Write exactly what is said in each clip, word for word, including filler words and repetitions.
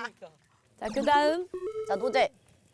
자, 그 다음. 자, 노제.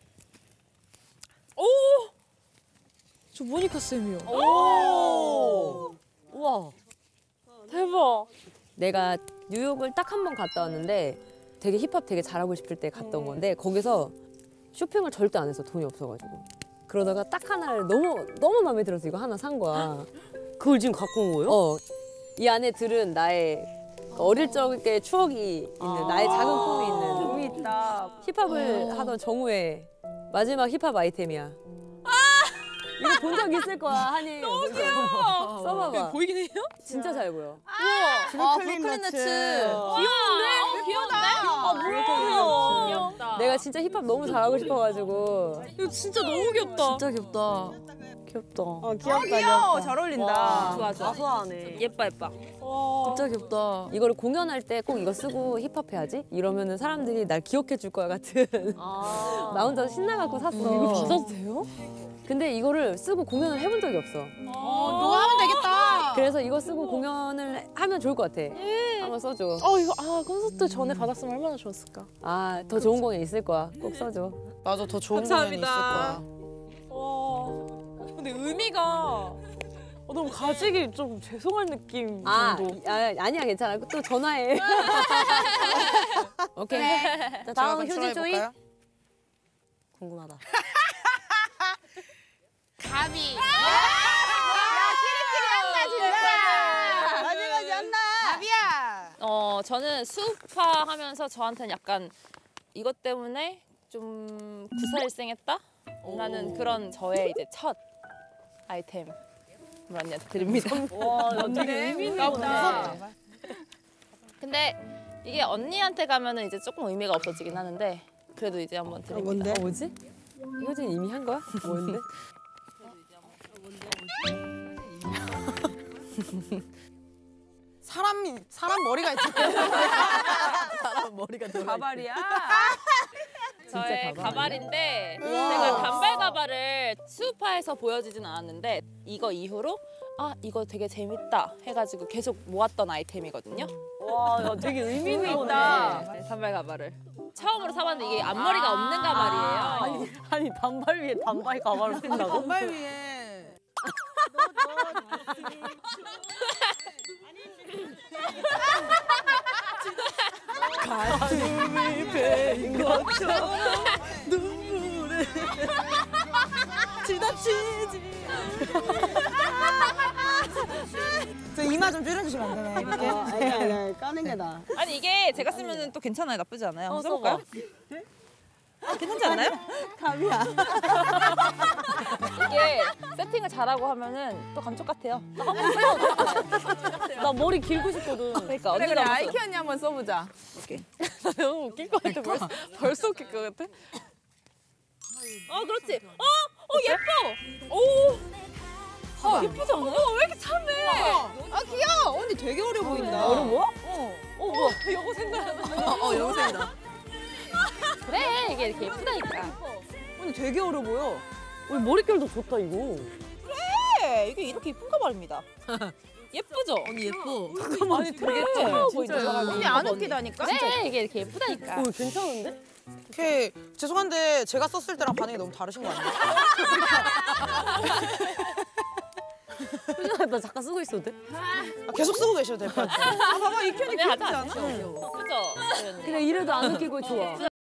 오! 저 모니카 쌤이요. 오! 우와. 대박. 내가 뉴욕을 딱 한 번 갔다 왔는데 되게 힙합 되게 잘하고 싶을 때 갔던 건데 거기서 쇼핑을 절대 안 했어. 돈이 없어가지고. 그러다가 딱 하나를 너무 너무 마음에 들어서 이거 하나 산 거야. 그걸 지금 갖고 온 거예요? 어. 이 안에 들은 나의 어릴 적의 추억이 있는 나의 작은 꿈이 있는 의미 있다. 힙합을 하던 정우의 마지막 힙합 아이템이야. 이거 본 적 있을 거야, 한이. 너무 귀여워. 써봐봐. 보이긴 해요? 진짜 잘 보여. 우와. 아, 브루클린 너츠. 귀여운데? 귀여운데? 아, 뭐야. 귀엽다. 내가 진짜 힙합 너무 잘하고 싶어가지고. 이거 진짜 너무 귀엽다. 진짜 귀엽다. 귀엽다. 어, 귀엽다, 귀여워. 잘 어울린다. 좋아, 좋아. 아소하네. 예뻐, 예뻐. 진짜 귀엽다. 이거를 공연할 때 꼭 이거 쓰고 힙합 해야지? 이러면은 사람들이 날 기억해 줄 거야 같은. 아. 나 혼자 신나갖고 샀어. 이거 받아도 돼요? 근데 이거를 쓰고 공연을 해본 적이 없어. 어, 너 하면 되겠다. 그래서 이거 쓰고 공연을 하면 좋을 것 같아. 한번 써줘. 어, 이거, 아, 콘서트 전에 받았으면 얼마나 좋았을까. 아, 더 좋은 공연 있을 거야. 꼭 써줘. 맞아, 더 좋은 공연이 있을 거야. 와, 근데 의미가 어, 너무 가지기 좀 죄송한 느낌 아, 정도. 아, 아니야, 괜찮아. 또 전화해. 오케이. 자, 다음 휴지 조이. 궁금하다. 가비. 마지막이 한다. 가비야. 어, 저는 수우파 하면서 저한테는 약간 이것 때문에 좀 구사일생했다? 라는 그런 저의 이제 첫 아이템을 언니한테 드립니다. 와, 되게 의미 있다. 근데 이게 언니한테 가면은 이제 조금 의미가 없어지긴 하는데 그래도 이제 한번 드립니다. 뭔데? 어, 뭐지? 효진 이미 한 거야? 뭔데? 사람 사람 머리가 있지. 사람 머리가 들어. 가발이야? 저의 가발 가발인데 제가 단발 가발을 수우파에서 보여주진 않았는데 이거 이후로 아 이거 되게 재밌다 해가지고 계속 모았던 아이템이거든요. 와, 야, 되게 의미 있다. 네, 단발 가발을 처음으로 사봤는데 이게 앞머리가 없는 가발이에요. 아니, 아니 단발 위에 단발 가발을 쓴다고? 단발 위에. 가슴이 베인 것처럼 눈물에 지나치지. 저 이마 좀 줄여주시면 안 되나요? 이렇게? 어, 아니 아니 까는 게 나. 아니 이게 제가 쓰면 또 괜찮아요. 나쁘지 않아요. 어, 한번 써볼까요? 괜찮지 않나요? 감이야. 이게 세팅을 잘하고 하면은 또 감쪽 같아요. 한번 써요. 나 머리 길고 싶거든. 그러니까 그래, 언니도 그래. 한번 아이키 언니 한번 써보자. 나 너무 웃길 것 같아. 벌써, 벌써 웃길 것 같아. 어, 그렇지. 어, 어 예뻐. 오, 아, 예쁘지 않아요? 어, 왜 이렇게 참해? 아 귀여워. 언니 되게 어려 보인다. 어려워? 어, 뭐야? 이거 생각나. 어, 어 여기서이다. 그래, 이게 이렇게 예쁘다니까. 언니 되게 어려 보여. 우리 머릿결도 좋다 이거. 네, 이게 이렇게 예쁜 가발입니다. 예쁘죠? 언니 예뻐. 아니, 되게 예뻐 보인다. 사람이. 언니 안 웃기다니까? 그래, 이게 이렇게 예쁘다니까. 오, 괜찮은데? 오케이. 죄송한데 제가 썼을 때랑 반응이 너무 다르신 거 아니에요? 나 잠깐 쓰고 있어도 돼? 아, 계속 쓰고 계셔도 될 것 같아요. 아, 봐봐, 이 편이 언니 귀엽지 하자. 않아? 예쁘죠? 그래, 이래도 안 웃기고 좋아.